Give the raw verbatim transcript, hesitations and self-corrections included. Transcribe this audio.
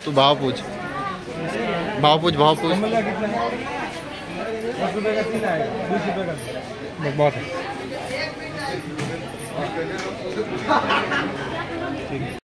तू भाव पूछ, भाव पूछ, भाव पूछ। दस रुपये का तीन आएगा, बीस रुपये का बहुत है।